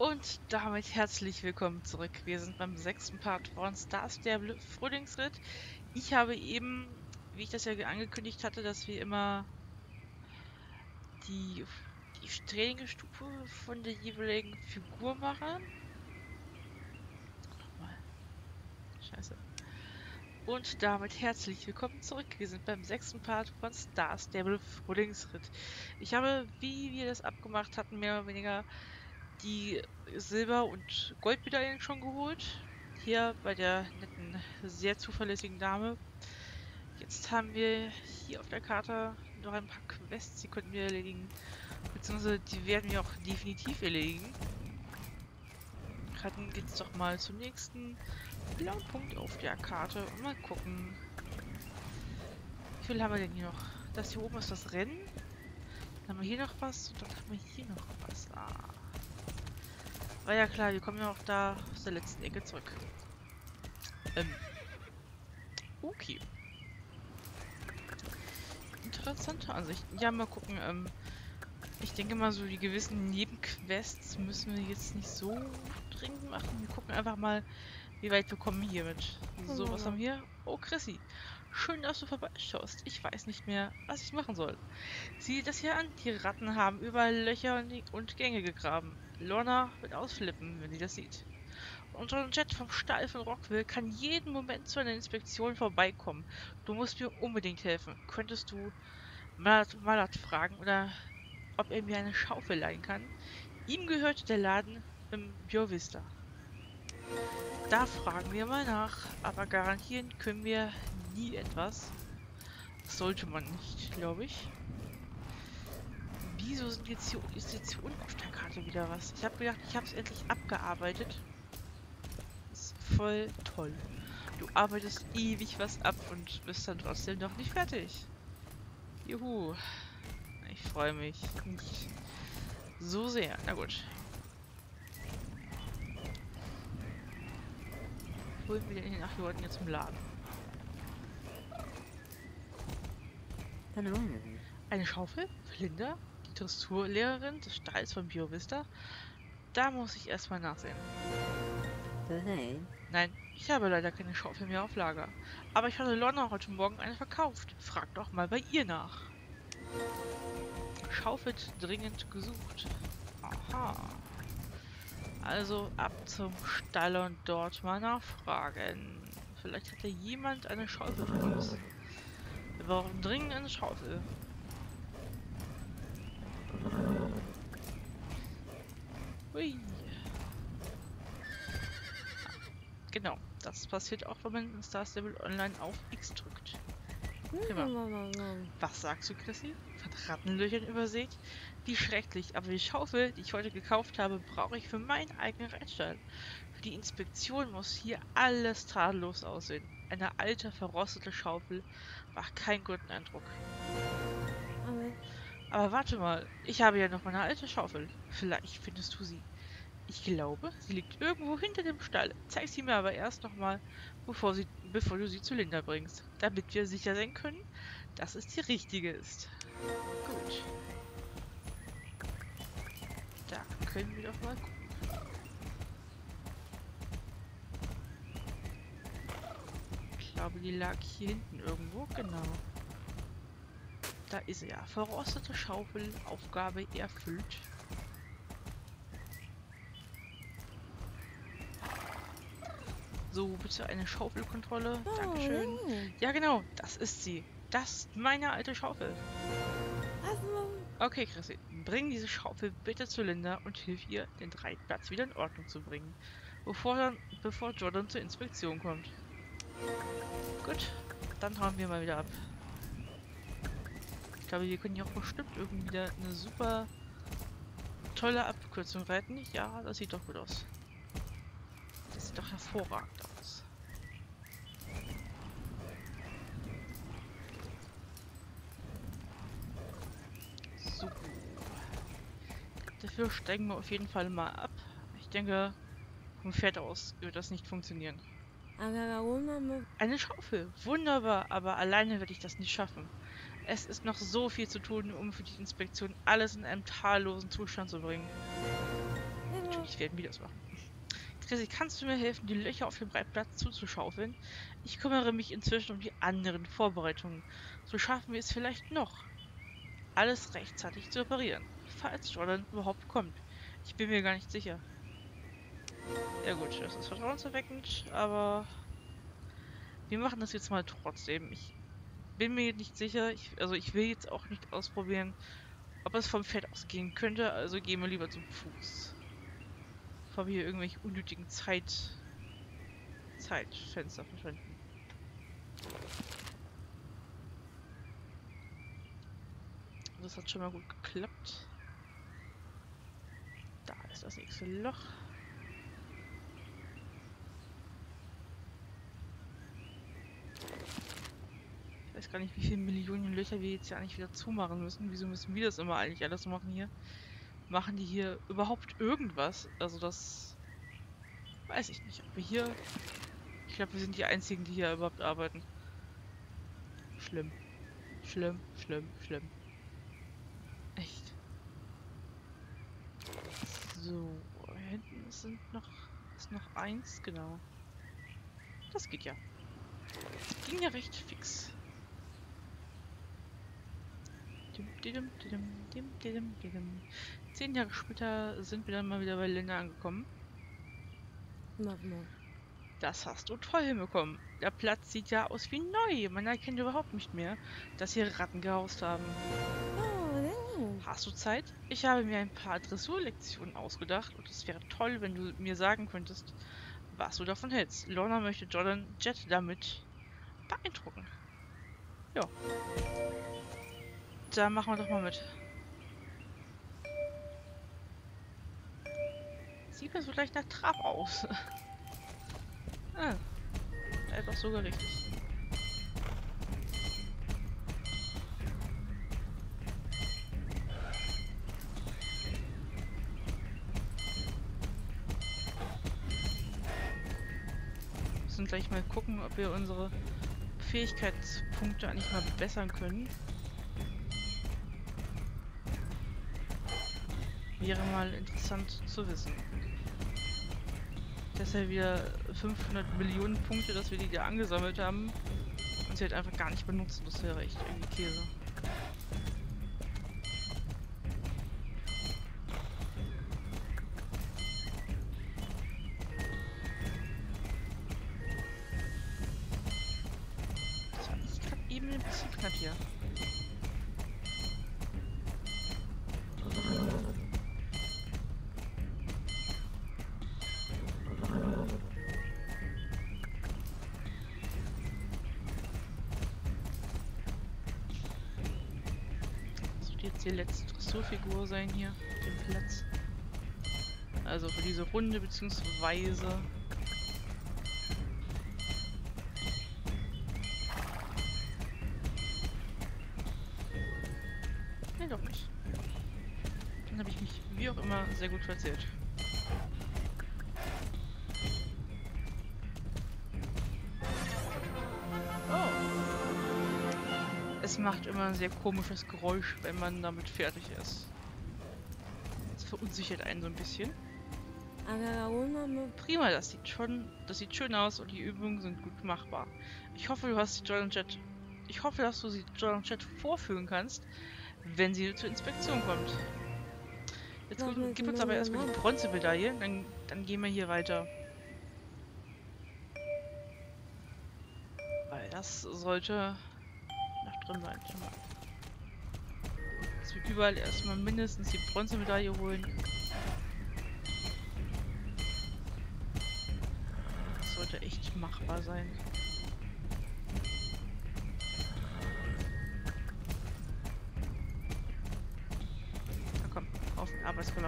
Und damit herzlich willkommen zurück. Wir sind beim 6. Part von Star Stable Frühlingsritt. Ich habe eben, wie ich das ja angekündigt hatte, dass wir immer die, die Trainingsstufe von der jeweiligen Figur machen. Nochmal. Scheiße. Und damit herzlich willkommen zurück. Wir sind beim 6. Part von Star Stable Frühlingsritt. Ich habe, wie wir das abgemacht hatten, mehr oder weniger die Silber- und Goldmedaillen schon geholt. Hier bei der netten, sehr zuverlässigen Dame. Jetzt haben wir hier auf der Karte noch ein paar Quests, die könnten wir erledigen. Beziehungsweise die werden wir auch definitiv erledigen. Dann geht's doch mal zum nächsten blauen Punkt auf der Karte und mal gucken. Wie viel haben wir denn hier noch? Das hier oben ist das Rennen. Dann haben wir hier noch was und dann haben wir hier noch was. Ah. War ja klar, wir kommen ja auch da aus der letzten Ecke zurück. Okay. Interessante Ansichten. Ja, mal gucken. Ich denke mal, so die gewissen Nebenquests müssen wir jetzt nicht so dringend machen. Wir gucken einfach mal, wie weit wir kommen hiermit. So, was haben wir hier? Oh, Chrissy. Schön, dass du vorbeischaust. Ich weiß nicht mehr, was ich machen soll. Sieh das hier an. Die Ratten haben überall Löcher und Gänge gegraben. Lorna wird ausflippen, wenn sie das sieht. Unser Jet vom Stall von Rockville kann jeden Moment zu einer Inspektion vorbeikommen. Du musst mir unbedingt helfen. Könntest du Malat fragen oder ob er mir eine Schaufel leihen kann? Ihm gehört der Laden im Biovista. Da fragen wir mal nach, aber garantieren können wir nie etwas. Das sollte man nicht, glaube ich. Wieso sind jetzt hier unten auf der Karte wieder was? Ich habe gedacht, ich habe es endlich abgearbeitet. Ist voll toll. Du arbeitest ewig was ab und bist dann trotzdem noch nicht fertig. Juhu. Ich freue mich nicht so sehr. Na gut. Holen wir den 8 Leuten jetzt im Laden. Eine Schaufel für Linda, die Dressurlehrerin des Stalls von BioVista? Da muss ich erstmal nachsehen. Nein, ich habe leider keine Schaufel mehr auf Lager. Aber ich hatte Lorna heute Morgen eine verkauft. Frag doch mal bei ihr nach. Schaufel dringend gesucht. Aha. Also ab zum Stall und dort mal nachfragen. Vielleicht hat ja jemand eine Schaufel für uns. Wir brauchen dringend eine Schaufel. Hui. Genau, das passiert auch, wenn man in Star Stable Online auf X drückt. Prima. Was sagst du, Chrissy? Von Rattenlöchern übersät? Wie schrecklich, aber die Schaufel, die ich heute gekauft habe, brauche ich für meinen eigenen Reitstall. Für die Inspektion muss hier alles tadellos aussehen. Eine alte, verrostete Schaufel macht keinen guten Eindruck. Aber warte mal, ich habe ja noch meine alte Schaufel. Vielleicht findest du sie. Ich glaube, sie liegt irgendwo hinter dem Stall. Zeig sie mir aber erst nochmal, bevor du sie zu Linda bringst, damit wir sicher sein können, dass es die richtige ist. Gut. Da können wir doch mal gucken. Ich glaube, die lag hier hinten irgendwo. Genau. Da ist sie ja. Verrostete Schaufel, Aufgabe erfüllt. So, bitte eine Schaufelkontrolle. Dankeschön. Ja, genau, das ist sie. Das ist meine alte Schaufel. Okay, Chrissy, bring diese Schaufel bitte zu Linda und hilf ihr, den Reitplatz wieder in Ordnung zu bringen, bevor Jordan zur Inspektion kommt. Gut, dann hauen wir mal wieder ab. Ich glaube, wir können hier auch bestimmt irgendwie wieder eine super tolle Abkürzung reiten. Ja, das sieht doch gut aus. Das sieht doch hervorragend aus. So. Dafür steigen wir auf jeden Fall mal ab. Ich denke, vom Pferd aus wird das nicht funktionieren. Eine Schaufel. Wunderbar, aber alleine werde ich das nicht schaffen. Es ist noch so viel zu tun, um für die Inspektion alles in einem tadellosen Zustand zu bringen. Ich werde wieder das machen. Chrissy, kannst du mir helfen, die Löcher auf dem Brettblatt zuzuschaufeln? Ich kümmere mich inzwischen um die anderen Vorbereitungen. So schaffen wir es vielleicht noch, alles rechtzeitig zu reparieren, falls Jordan überhaupt kommt. Ich bin mir gar nicht sicher. Ja gut, das ist vertrauenserweckend, aber wir machen das jetzt mal trotzdem. Ich bin mir nicht sicher, also ich will jetzt auch nicht ausprobieren, ob es vom Pferd aus gehen könnte, also gehen wir lieber zum Fuß. Bevor wir hier irgendwelche unnötigen Zeitfenster verschwenden. Das hat schon mal gut geklappt. Da ist das nächste Loch. Ich weiß gar nicht, wie viele Millionen Löcher wir jetzt ja eigentlich wieder zumachen müssen. Wieso müssen wir das immer eigentlich alles machen hier? Machen die hier überhaupt irgendwas? Also das weiß ich nicht. Ob wir hier... Ich glaube, wir sind die Einzigen, die hier überhaupt arbeiten. Schlimm. Schlimm, schlimm, schlimm. Echt. So, hinten ist noch eins, genau. Das geht ja. Ging ja recht fix. 10 Jahre später sind wir dann mal wieder bei Linda angekommen. Das hast du toll hinbekommen. Der Platz sieht ja aus wie neu. Man erkennt überhaupt nicht mehr, dass hier Ratten gehaust haben. Hast du Zeit? Ich habe mir ein paar Dressurlektionen ausgedacht und es wäre toll, wenn du mir sagen könntest, was du davon hältst. Lorna möchte Jordan Jett damit beeindrucken. Ja. Da machen wir doch mal mit. Sieht mir so gleich nach Trab aus. Ah, da ist doch sogar richtig. Wir müssen gleich mal gucken, ob wir unsere Fähigkeitspunkte eigentlich mal bessern können. Wäre mal interessant zu wissen. Das ist ja wieder 500 Millionen Punkte, dass wir die da angesammelt haben und sie halt einfach gar nicht benutzen. Das wäre echt irgendwie Käse. Das war echt gerade eben ein bisschen knapp hier. Die letzte Dressurfigur sein hier auf dem Platz. Also für diese Runde beziehungsweise nee, doch nicht. Dann habe ich mich wie auch immer sehr gut verzählt. Es macht immer ein sehr komisches Geräusch, wenn man damit fertig ist. Das verunsichert einen so ein bisschen. Prima, das sieht schön aus und die Übungen sind gut machbar. Ich hoffe, dass du sie Jordan Jett vorführen kannst, wenn sie zur Inspektion kommt. Jetzt gib uns aber erstmal die Bronzemedaille, dann gehen wir hier weiter. Weil das sollte noch drin sein. Schon mal. Dass wir überall erstmal mindestens die Bronzemedaille holen. Das sollte echt machbar sein. Na komm, auf den Arbeitsurlaub.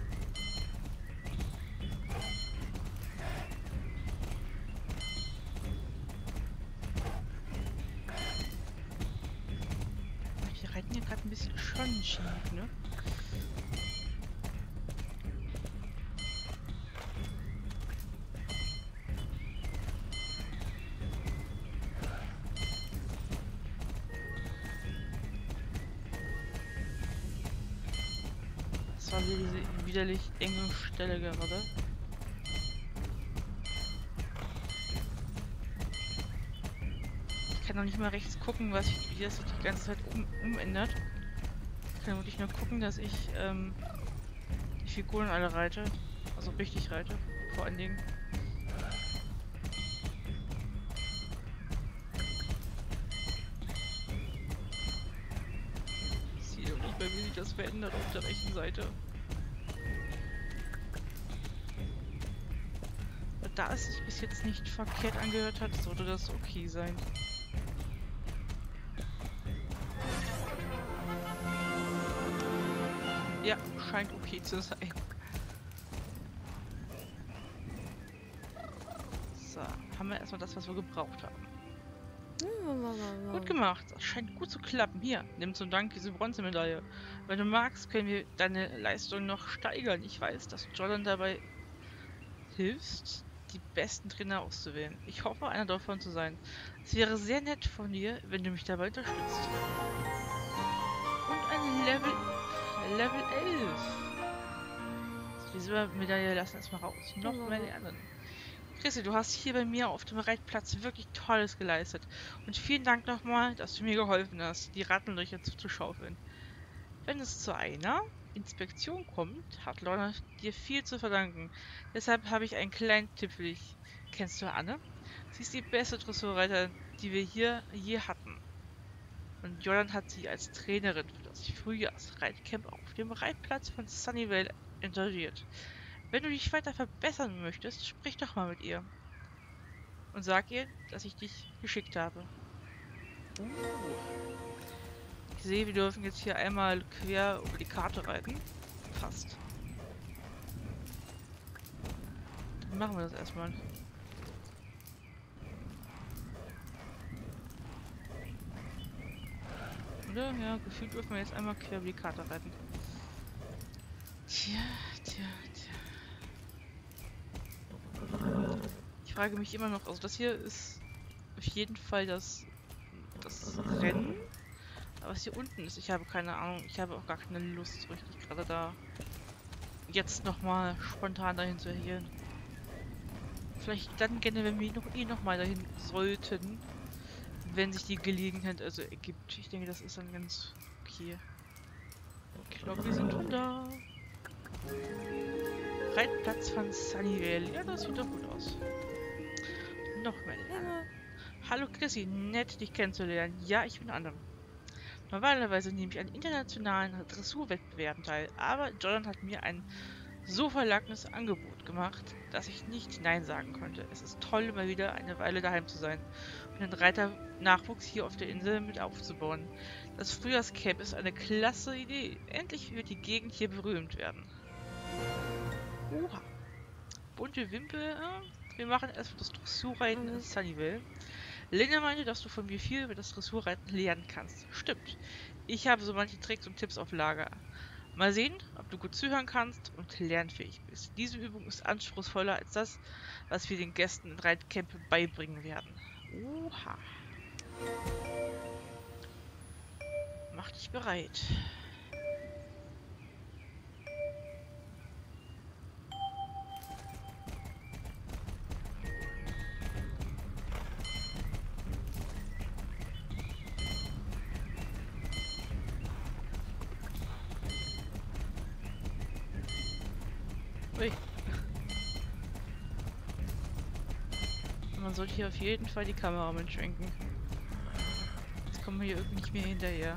Wir reiten hier gerade ein bisschen schon schief, ne? Das war widerlich enge Stelle gerade. Ich kann noch nicht mal rechts gucken, wie das sich die ganze Zeit umändert. Ich kann wirklich nur gucken, dass ich die Figuren alle reite. Also richtig reite, vor allen Dingen. Ich sehe doch nicht mehr, wie sich das verändert auf der rechten Seite. Da es sich bis jetzt nicht verkehrt angehört hat, sollte das okay sein. Ja, scheint okay zu sein. So, haben wir erstmal das, was wir gebraucht haben. Gut gemacht, das scheint gut zu klappen. Hier, nimm zum Dank diese Bronzemedaille. Wenn du magst, können wir deine Leistung noch steigern. Ich weiß, dass du Jordan dabei hilfst, die besten Trainer auszuwählen. Ich hoffe, einer davon zu sein. Es wäre sehr nett von dir, wenn du mich dabei unterstützt. Und ein Level 11. Diese Medaille lassen erstmal raus. Noch mehr lernen. Chrissy, du hast hier bei mir auf dem Reitplatz wirklich Tolles geleistet. Und vielen Dank nochmal, dass du mir geholfen hast, die Rattenlöcher zu schaufeln. Wenn es zu einer Inspektion kommt, hat Lorna dir viel zu verdanken. Deshalb habe ich einen kleinen Tipp für dich. Kennst du Anne? Sie ist die beste Dressurreiterin, die wir hier je hatten. Und Jordan hat sie als Trainerin für das Frühjahrsreitcamp auf dem Reitplatz von Sunnyvale engagiert. Wenn du dich weiter verbessern möchtest, sprich doch mal mit ihr. Und sag ihr, dass ich dich geschickt habe. Ich sehe, wir dürfen jetzt hier einmal quer über die Karte reiten. Fast. Dann machen wir das erstmal. Oder? Ja, gefühlt dürfen wir jetzt einmal quer über die Karte reiten. Tja. Ich frage mich immer noch, also das hier ist auf jeden Fall das Rennen. Aber was hier unten ist, ich habe keine Ahnung, ich habe auch gar keine Lust, so richtig gerade da jetzt nochmal spontan dahin zu erhielen. Vielleicht dann gerne, wenn wir noch mal dahin sollten, wenn sich die Gelegenheit also ergibt. Ich denke, das ist dann ganz okay. Ich glaube, wir sind schon da. Reitplatz von Sunnyvale. Ja, das sieht doch gut aus. Noch mehr. Hallo Chrissy, nett dich kennenzulernen. Ja, ich bin Anne. Normalerweise nehme ich an internationalen Dressurwettbewerben teil, aber Jordan hat mir ein so verlockendes Angebot gemacht, dass ich nicht Nein sagen konnte. Es ist toll, mal wieder eine Weile daheim zu sein und den Reiternachwuchs hier auf der Insel mit aufzubauen. Das Frühjahrscamp ist eine klasse Idee. Endlich wird die Gegend hier berühmt werden. Oha. Bunte Wimpel. Wir machen erstmal das Dressurreiten in Sunnyvale. Lena meinte, dass du von mir viel über das Dressurreiten lernen kannst. Stimmt. Ich habe so manche Tricks und Tipps auf Lager. Mal sehen, ob du gut zuhören kannst und lernfähig bist. Diese Übung ist anspruchsvoller als das, was wir den Gästen in Reitcamp beibringen werden. Oha. Mach dich bereit. Ui. Man sollte hier auf jeden Fall die Kamera mitschwenken. Jetzt kommen wir hier irgendwie nicht mehr hinterher.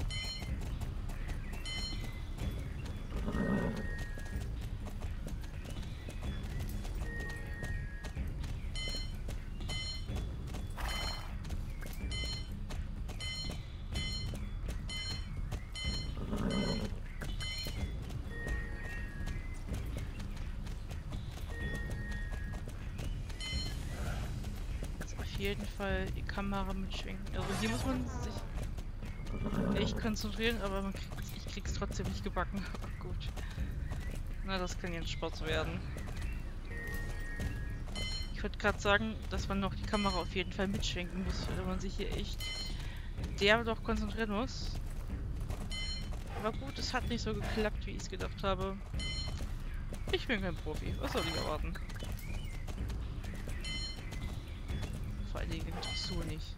Auf jeden Fall die Kamera mitschwenken. Also hier muss man sich echt konzentrieren, aber ich krieg's trotzdem nicht gebacken. Gut. Na, das kann jetzt Spaß werden. Ich würde gerade sagen, dass man noch die Kamera auf jeden Fall mitschwenken muss, wenn man sich hier echt derbe doch konzentrieren muss. Aber gut, es hat nicht so geklappt, wie ich es gedacht habe. Ich bin kein Profi. Was soll ich erwarten? Vor allen Dingen so nicht.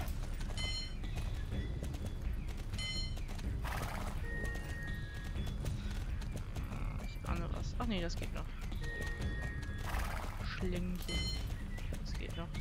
Ich ahne was. Ach nee, das geht noch. Schlängchen. Das geht noch.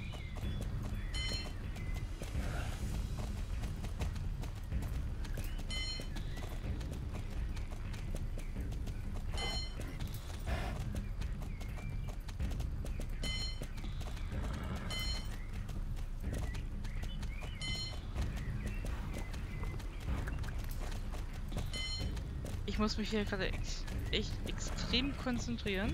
Ich muss mich hier gerade echt extrem konzentrieren.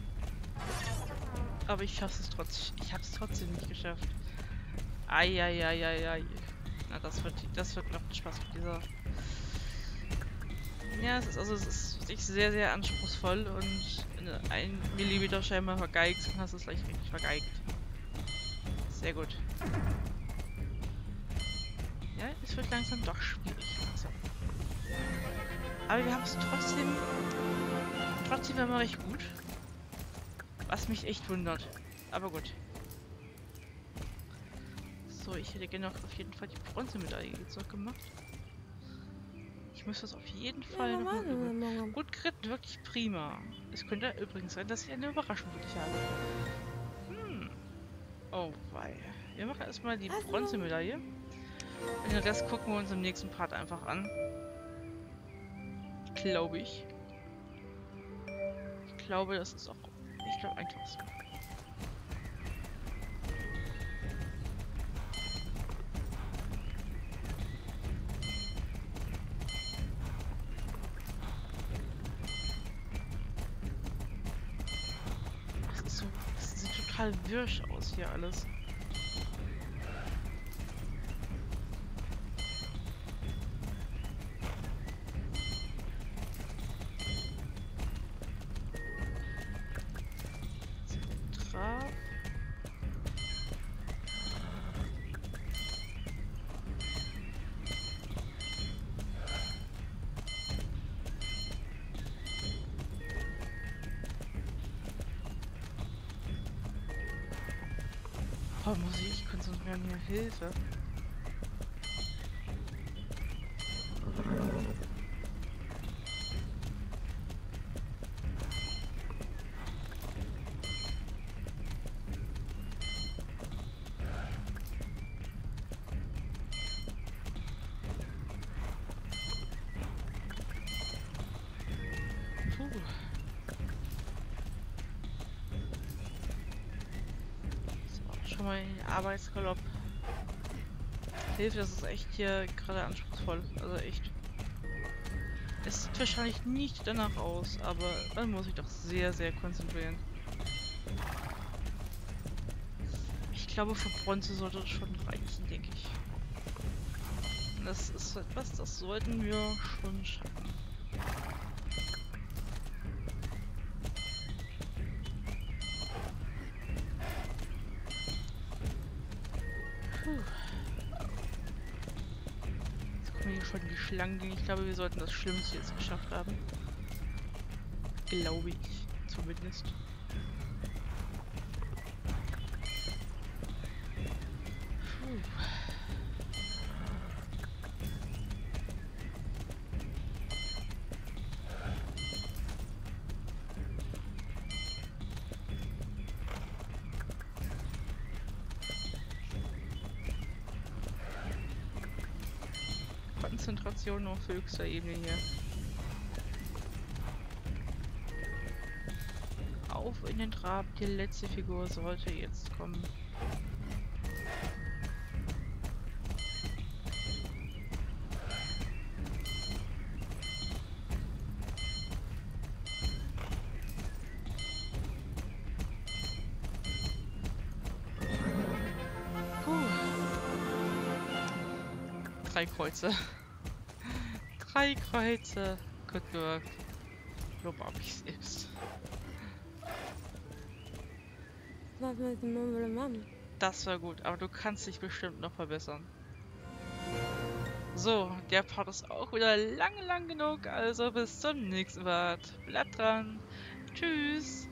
Aber ich schaffe es trotzdem. Ich habe es trotzdem nicht geschafft. Eieieiei. Na, das wird noch Spaß mit dieser. Ja, es ist wirklich sehr, sehr anspruchsvoll und in 1 Millimeter scheinbar vergeigt und hast es gleich richtig vergeigt. Sehr gut. Ja, es wird langsam doch schwierig. So. Aber wir haben es trotzdem immer recht gut. Was mich echt wundert. Aber gut. So, ich hätte gerne auf jeden Fall die Bronzemedaille jetzt noch gemacht. Ich muss das auf jeden Fall noch machen. Gut geritten, wirklich prima. Es könnte übrigens sein, dass ich eine Überraschung für dich habe. Oh, wei. Wir machen erstmal die Bronzemedaille. Und den Rest gucken wir uns im nächsten Part einfach an. Glaube ich. Ich glaube, das ist auch... Ich glaube einfach so. Das sieht total wirsch aus hier alles. Oh, muss ich konzentrieren hier. Hilfe. Puh. Schon mal in den Arbeitsgalopp. Hilfe, das ist echt hier gerade anspruchsvoll. Also echt. Es sieht wahrscheinlich nicht danach aus, aber man muss sich doch sehr, sehr konzentrieren. Ich glaube, für Bronze sollte es schon reichen, denke ich. Das ist etwas, das sollten wir schon schaffen. Schon die Schlangen. Ich glaube, wir sollten das Schlimmste jetzt geschafft haben. Glaube ich, zumindest. Puh. Konzentration auf höchster Ebene hier. Auf in den Trab, die letzte Figur sollte jetzt kommen. Drei Kreuze. 3 Kreuze. Good work. Lob ab ich selbst. Was mit dem Mann? Das war gut, aber du kannst dich bestimmt noch verbessern. So, der Part ist auch wieder lang genug, also bis zum nächsten Part. Bleibt dran. Tschüss.